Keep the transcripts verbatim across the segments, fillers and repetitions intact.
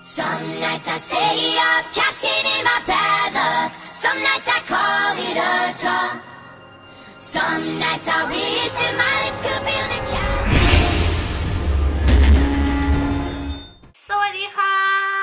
Some nights I stay up, cashing in my bad luck. Some nights I call it a draw. Some nights I wish that my lips could build a castle. สวัสดีค่ะ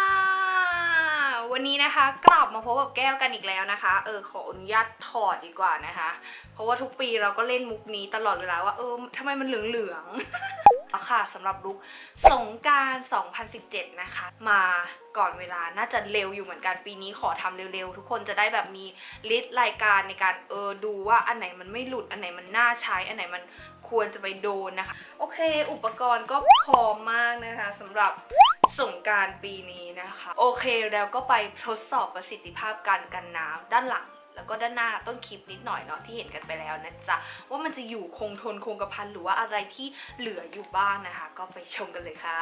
วันนี้นะคะกลับมาพบกับแก้วกันอีกแล้วนะคะเออขออนุญาตถอดดีกว่านะคะเพราะว่าทุกปีเราก็เล่นมุกนี้ตลอดเวลาว่าเออทำไมมันเหลืองๆค่ะสำหรับลุคสงกรานต์สองพันสิบเจ็ดนะคะมาก่อนเวลาน่าจะเร็วอยู่เหมือนกันปีนี้ขอทำเร็วๆทุกคนจะได้แบบมีลิสต์รายการในการเออดูว่าอันไหนมันไม่หลุดอันไหนมันน่าใช้อันไหนมันควรจะไปโดนนะคะโอเคอุปกรณ์ก็พร้อมมากนะคะสำหรับสงกรานต์ปีนี้นะคะโอเคแล้วก็ไปทดสอบประสิทธิภาพการกันน้ำด้านหลังแล้วก็ด้านหน้าต้นคลิปนิดหน่อยเนาะที่เห็นกันไปแล้วนะจ๊ะว่ามันจะอยู่คงทนคงกระพันหรือว่าอะไรที่เหลืออยู่บ้างนะคะก็ไปชมกันเลยค่ะ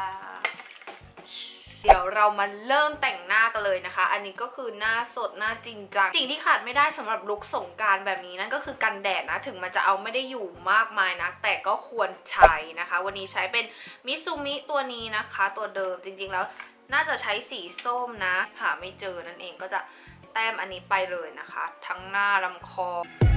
เดี๋ยวเรามาเริ่มแต่งหน้ากันเลยนะคะอันนี้ก็คือหน้าสดหน้าจริงจังสิ่งที่ขาดไม่ได้สำหรับลุคสงกรานต์แบบนี้นั่นก็คือกันแดดนะถึงมันจะเอาไม่ได้อยู่มากมายนะแต่ก็ควรใช้นะคะวันนี้ใช้เป็นมิซูมิตัวนี้นะคะตัวเดิมจริงๆแล้วน่าจะใช้สีส้มนะหาไม่เจอนั่นเองก็จะแต้มอันนี้ไปเลยนะคะทั้งหน้าลำคอ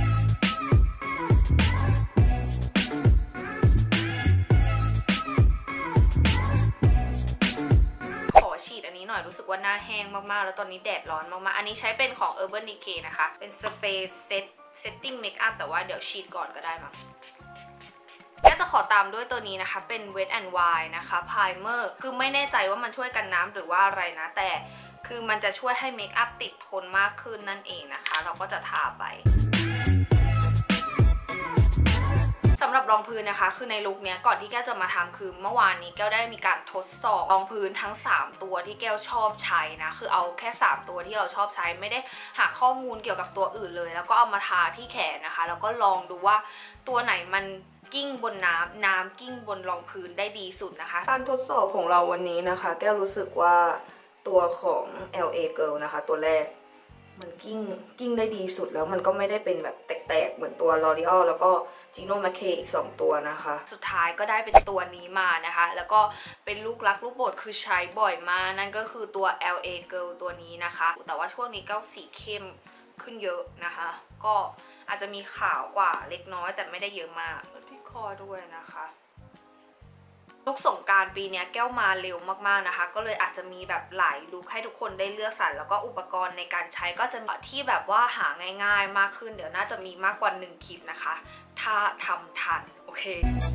ฉีดอันนี้หน่อยรู้สึกว่าหน้าแห้งมากๆแล้วตอนนี้แดดร้อนมากๆอันนี้ใช้เป็นของ Urban Decay นะคะเป็นสเปรย์เซตเซตติ้งเมคอัพแต่ว่าเดี๋ยวฉีดก่อนก็ได้มั้งก็จะขอตามด้วยตัวนี้นะคะเป็น Wet and Wild นะคะ Primer คือไม่แน่ใจว่ามันช่วยกันน้ำหรือว่าอะไรนะแต่คือมันจะช่วยให้เมคอัพติดทนมากขึ้นนั่นเองนะคะเราก็จะทาไปสำหรับรองพื้นนะคะคือในลุคเนี้ยก่อนที่แก้วจะมาทำคือเมื่อวานนี้แก้วได้มีการทดสอบรองพื้นทั้งสามตัวที่แก้วชอบใช้นะคือเอาแค่สามตัวที่เราชอบใช้ไม่ได้หาข้อมูลเกี่ยวกับตัวอื่นเลยแล้วก็เอามาทาที่แขนนะคะแล้วก็ลองดูว่าตัวไหนมันกิ้งบนน้ำน้ำกิ้งบนรองพื้นได้ดีสุดนะคะการทดสอบของเราวันนี้นะคะแก้วรู้สึกว่าตัวของ แอล เอ Girl นะคะตัวแรกมันกิ้งกิ้งได้ดีสุดแล้วมันก็ไม่ได้เป็นแบบแตกๆเหมือนตัว L'Oreal แล้วก็ Gino Macché อีกสองตัวนะคะสุดท้ายก็ได้เป็นตัวนี้มานะคะแล้วก็เป็นลูกรักลูกโปรดคือใช้บ่อยมากนั่นก็คือตัว แอล เอ Girl ตัวนี้นะคะแต่ว่าช่วงนี้ก็สีเข้มขึ้นเยอะนะคะก็อาจจะมีขาวกว่าเล็กน้อยแต่ไม่ได้เยอะมากที่คอด้วยนะคะลุคสงกรานต์ปีนี้แก้วมาเร็วมากๆนะคะก็เลยอาจจะมีแบบหลายลุคให้ทุกคนได้เลือกสรรแล้วก็อุปกรณ์ในการใช้ก็จะที่แบบว่าหาง่ายๆมากขึ้นเดี๋ยวน่าจะมีมากกว่าหนึ่งคลิปนะคะถ้าทำทันโอเค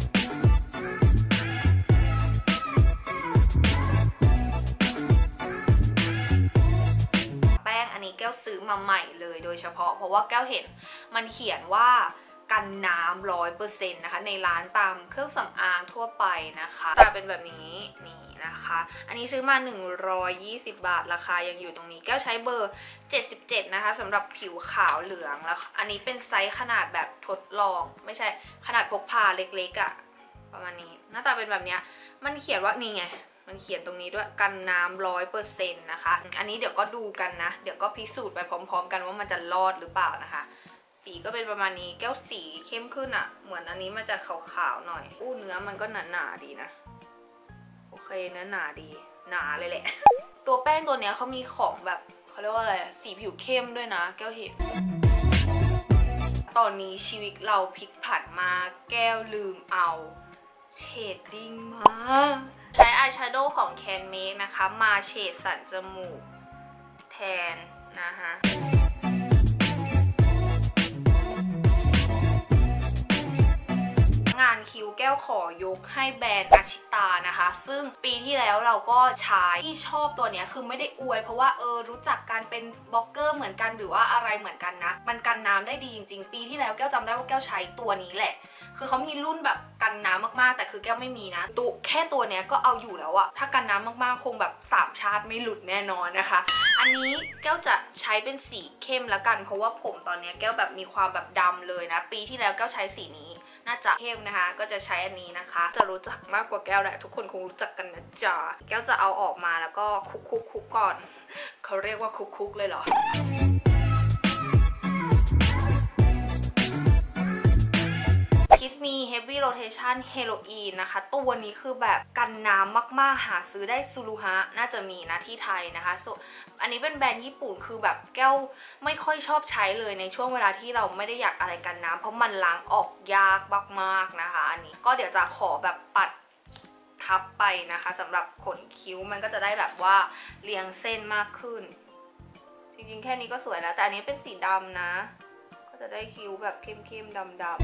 แป้งอันนี้แก้วซื้อมาใหม่เลยโดยเฉพาะเพราะว่าแก้วเห็นมันเขียนว่ากันน้ำร้อยเปอร์เซ็นต์นะคะในร้านตามเครื่องสำอางทั่วไปนะคะแต่เป็นแบบนี้นี่นะคะอันนี้ซื้อมาหนึ่งร้อยยี่สิบบาทราคายังอยู่ตรงนี้แก้วใช้เบอร์เจ็ดสิบเจ็ดนะคะสำหรับผิวขาวเหลืองแล้วอันนี้เป็นไซส์ขนาดแบบทดลองไม่ใช่ขนาดพกพาเล็กๆอะ่ะประมาณนี้หน้าตาเป็นแบบนี้มันเขียนว่านี่ไงมันเขียนตรงนี้ด้วยกันน้ำร้อยเปอร์เซ็นต์นะคะอันนี้เดี๋ยวก็ดูกันนะเดี๋ยวก็พิสูจน์ไปพร้อมๆกันว่ามันจะรอดหรือเปล่านะคะสีก็เป็นประมาณนี้แก้วสีเข้มขึ้นอะ่ะเหมือนอันนี้มันจะขาวๆหน่อยอู้เนื้อมันก็หนาๆดีนะโอเคเนื้อหนาดีหนาเลยแหละตัวแป้งตัวเนี้ยเขามีของแบบเขาเรียกว่าอะไรสีผิวเข้มด้วยนะแก้วเห็นตอนนี้ชีวิตเราพลิกผันมาแก้วลืมเอาเชดดิ้งมาใช้อายแชโดว์ของ Can Make นะคะมาเฉดสันจมูกแทนนะคะงานคิ้วแก้วขอยกให้แบรนด์อาชิตานะคะซึ่งปีที่แล้วเราก็ใช้ที่ชอบตัวเนี้ยคือไม่ได้อวยเพราะว่าเออรู้จักการเป็นบล็อกเกอร์เหมือนกันหรือว่าอะไรเหมือนกันนะมันกันน้ำได้ดีจริงๆปีที่แล้วแก้วจำได้ว่าแก้วใช้ตัวนี้แหละคือเขามีรุ่นแบบกันน้ำมากๆแต่คือแก้วไม่มีนะตัวแค่ตัวเนี้ยก็เอาอยู่แล้วอะถ้ากันน้ำมากๆคงแบบสามชาติไม่หลุดแน่นอนนะคะอันนี้แก้วจะใช้เป็นสีเข้มแล้วกันเพราะว่าผมตอนนี้แก้วแบบมีความแบบดำเลยนะปีที่แล้วแก้วใช้สีนี้น่าจะเข้มนะคะก็จะใช้อันนี้นะคะจะรู้จักมากกว่าแก้วแหละทุกคนคงรู้จักกันนะจ๊ะแก้วจะเอาออกมาแล้วก็คุกคุกคุกก่อนเขาเรียกว่าคุกคุกเลยเหรอ Kiss Me Heavy Rotation Heroin นะคะตัวนี้คือแบบกันน้ำมากๆหาซื้อได้ซูรุฮะน่าจะมีนะที่ไทยนะคะส่วนอันนี้เป็นแบรนด์ญี่ปุ่นคือแบบแก้วไม่ค่อยชอบใช้เลยในช่วงเวลาที่เราไม่ได้อยากอะไรกันน้ำเพราะมันล้างออกยากมากๆนะคะอันนี้ก็เดี๋ยวจะขอแบบปัดทับไปนะคะสำหรับขนคิ้วมันก็จะได้แบบว่าเรียงเส้นมากขึ้นจริงๆแค่นี้ก็สวยแล้วแต่อันนี้เป็นสีดำนะก็จะได้คิ้วแบบเข้มๆดำๆ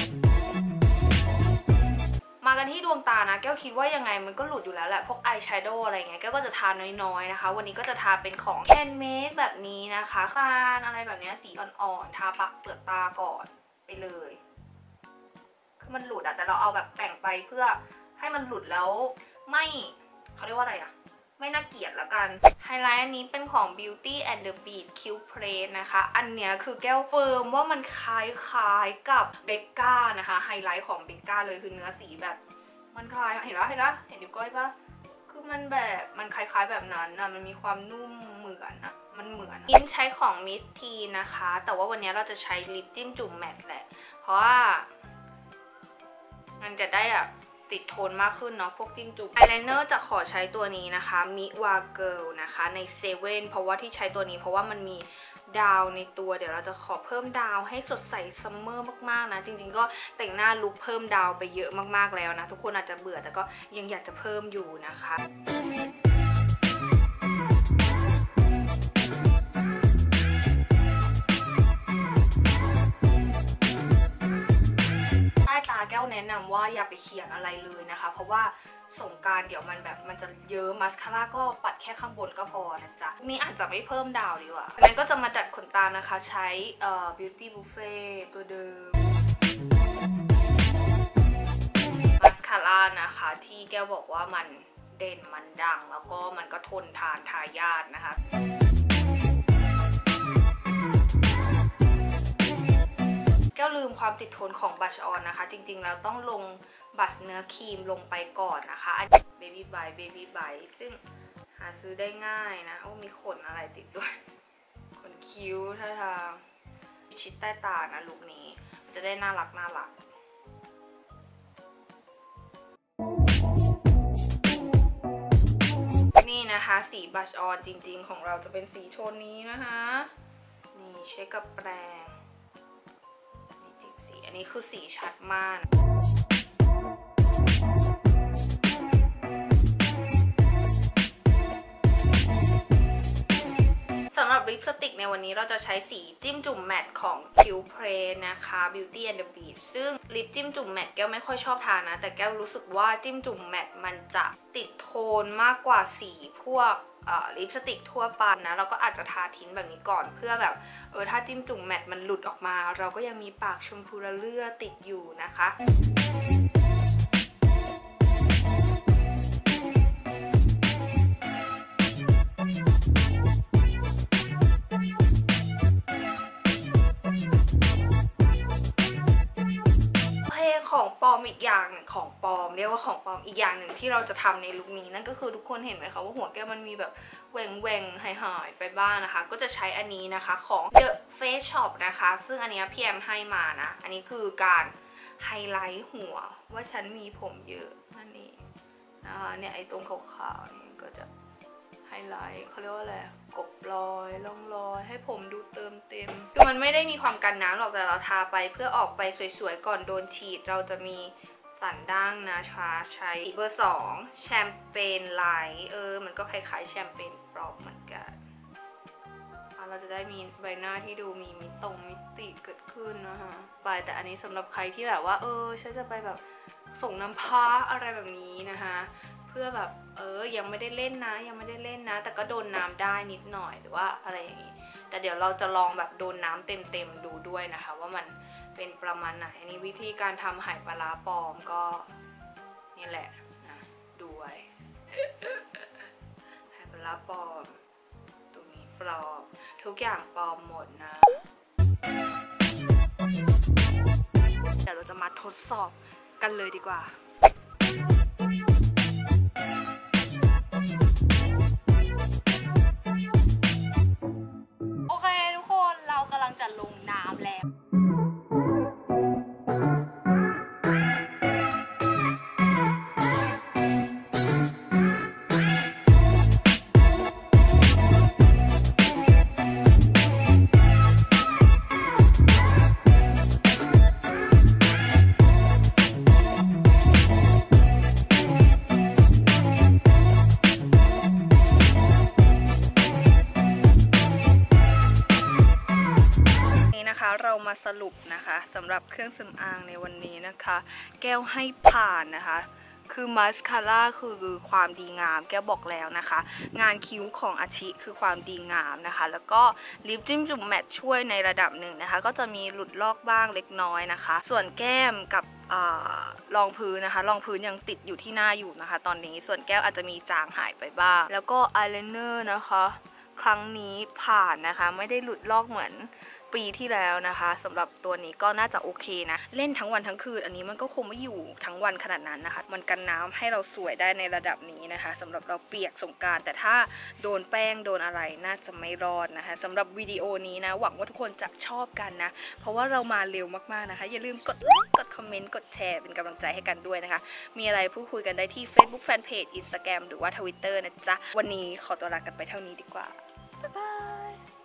มากันที่ดวงตานะแก้วคิดว่ายังไงมันก็หลุดอยู่แล้วแหละพวกอายแชโดว์อะไรเงี้ยแก้วก็จะทาน้อยๆนะคะวันนี้ก็จะทาเป็นของแคนเมคแบบนี้นะคะคานอะไรแบบนี้สีอ่อนๆทาปะเปลือกตาก่อนไปเลยคือมันหลุดอะแต่เราเอาแบบแต่งไปเพื่อให้มันหลุดแล้วไม่เขาเรียกว่าอะไรอะไม่น่าเกลียดละกันไฮไลท์อันนี้เป็นของ Beauty and the Beast Q Press นะคะอันเนี้ยคือแก้วเฟิร์มว่ามันคล้ายๆกับเบกก้านะคะไฮไลท์ของเบกก้าเลยคือเนื้อสีแบบมันคล้ายเห็นปะเห็นปะเห็นนิ้วก้อยปะคือมันแบบมันคล้ายๆแบบนั้นอะมันมีความนุ่มเหมือนอะมันเหมือนยิ้มใช้ของ Miss T นะคะแต่ว่าวันนี้เราจะใช้ลิปจิ้มจุ่มแมตต์แหละเพราะว่ามันจะได้อะติดโทนมากขึ้นเนาะพวกจิ้มจุ่มไอไลเนอร์จะขอใช้ตัวนี้นะคะมิวาเกิลนะคะในเซเว่นเพราะว่าที่ใช้ตัวนี้เพราะว่ามันมีดาวในตัวเดี๋ยวเราจะขอเพิ่มดาวให้สดใสซัมเมอร์มากๆนะจริงๆก็แต่งหน้าลุคเพิ่มดาวไปเยอะมากๆแล้วนะทุกคนอาจจะเบื่อแต่ก็ยังอยากจะเพิ่มอยู่นะคะตาแก้วแนะนำว่าอย่าไปเขียนอะไรเลยนะคะเพราะว่าสงกรานต์เดี๋ยวมันแบบมันจะเยอะมัสคาร่าก็ปัดแค่ข้างบนก็พอนะจ๊ะนี่อาจจะไม่เพิ่มดาวดีกว่างั้นก็จะมาดัดขนตานะคะใช้เอ่อ Beauty Buffet ตัวเดิมมัสคาร่านะคะที่แก้วบอกว่ามันเด่นมันดังแล้วก็มันก็ทนทานทายาทนะคะแก้วลืมความติดทนของบัชออนนะคะจริงๆแล้วต้องลงบัชเนื้อครีมลงไปก่อนนะคะ Baby Bite Baby Bite ซึ่งหาซื้อได้ง่ายนะโอ้มีขนอะไรติดด้วยขนคิ้วท่าทางชิดใต้ตานะลุคนี้จะได้น่ารักน่ารักนี่นะคะสีบัชออนจริงๆของเราจะเป็นสีโทนนี้นะคะนี่ใช้กับแปรงอันนี้คือสีชัดมากสำหรับลิปสติกในวันนี้เราจะใช้สีจิ้มจุ่มแมตต์ของ Q Press นะคะ Beauty and the Beast ซึ่งลิปจิ้มจุ่มแมตต์แก้วไม่ค่อยชอบทานะแต่แก้วรู้สึกว่าจิ้มจุ่มแมตต์มันจะติดโทนมากกว่าสีพวกลิปสติกทั่วไปนะเราก็อาจจะทาทิ้งแบบนี้ก่อนเพื่อแบบเออถ้าจิ้มจุ่มแมตต์มันหลุดออกมาเราก็ยังมีปากชมพูระเลื่อติดอยู่นะคะของปลอมอีกอย่างหนึ่งของปลอมเรียกว่าของปลอมอีกอย่างหนึ่งที่เราจะทำในลุคนี้นั่นก็คือทุกคนเห็นไหมคะว่าหัวแก้วมันมีแบบแหว่งแหว่งหายหายไปบ้างนะคะก็จะใช้อันนี้นะคะของ The Face Shop นะคะซึ่งอันนี้พี่แอมให้มานะอันนี้คือการไฮไลท์หัวว่าฉันมีผมเยอะนั่นเองนะคะเนี่ยไอ้ตรงขาวๆนี่ก็จะไฮไลท์เขาเรียกว่าอะไรกบรอยล่องรอยให้ผมดูเติมเต็มคือมันไม่ได้มีความกันน้ำหรอกแต่เราทาไปเพื่อออกไปสวยๆก่อนโดนฉีดเราจะมีสันดั้งนะคะใช้เบอร์สองแชมเปญไลท์เออมันก็คล้ายๆแชมเปญปลอมเหมือนกันเราจะได้มีใบหน้าที่ดูมีมิตรงมิติเกิดขึ้นนะคะไปแต่อันนี้สำหรับใครที่แบบว่าเออฉันจะไปแบบส่งน้ำพ้าอะไรแบบนี้นะคะเพื่อแบบเออยังไม่ได้เล่นนะยังไม่ได้เล่นนะแต่ก็โดนน้ำได้นิดหน่อยหรือว่าอะไรอย่างนี้แต่เดี๋ยวเราจะลองแบบโดนน้ำเต็มๆดูด้วยนะคะว่ามันเป็นประมาณไหนอันนี้วิธีการทำไหปลาร้าปลอมก็นี่แหละนะด้วยไหปลาร้าปลอมตรงนี้ปลอมทุกอย่างปลอมหมดนะเดี๋ยวเราจะมาทดสอบกันเลยดีกว่าโอเคทุกคนเรากำลังจะลงน้ำแล้วมาสรุปนะคะสำหรับเครื่องสำอางในวันนี้นะคะแก้วให้ผ่านนะคะคือมาสคาร่าคือความดีงามแก้วบอกแล้วนะคะงานคิ้วของอาชิคือความดีงามนะคะแล้วก็ลิปจิ้มจุ่มแมทช่วยในระดับหนึ่งนะคะก็จะมีหลุดลอกบ้างเล็กน้อยนะคะส่วนแก้มกับรองพื้นนะคะรองพื้นยังติดอยู่ที่หน้าอยู่นะคะตอนนี้ส่วนแก้วอาจจะมีจางหายไปบ้างแล้วก็อายไลเนอร์นะคะครั้งนี้ผ่านนะคะไม่ได้หลุดลอกเหมือนปีที่แล้วนะคะสำหรับตัวนี้ก็น่าจะโอเคนะเล่นทั้งวันทั้งคืนอันนี้มันก็คงไม่อยู่ทั้งวันขนาดนั้นนะคะมันกันน้ำให้เราสวยได้ในระดับนี้นะคะสำหรับเราเปียกสงกรานต์แต่ถ้าโดนแป้งโดนอะไรน่าจะไม่รอดนะคะสำหรับวิดีโอนี้นะหวังว่าทุกคนจะชอบกันนะเพราะว่าเรามาเร็วมากๆนะคะอย่าลืมกดไลค์กดคอมเมนต์กดแชร์เป็นกำลังใจให้กันด้วยนะคะมีอะไรพูดคุยกันได้ที่ Facebook Fanpage Instagram หรือว่า Twitter นะจ๊ะวันนี้ขอตัวลากันไปเท่านี้ดีกว่าบ๊ายบาย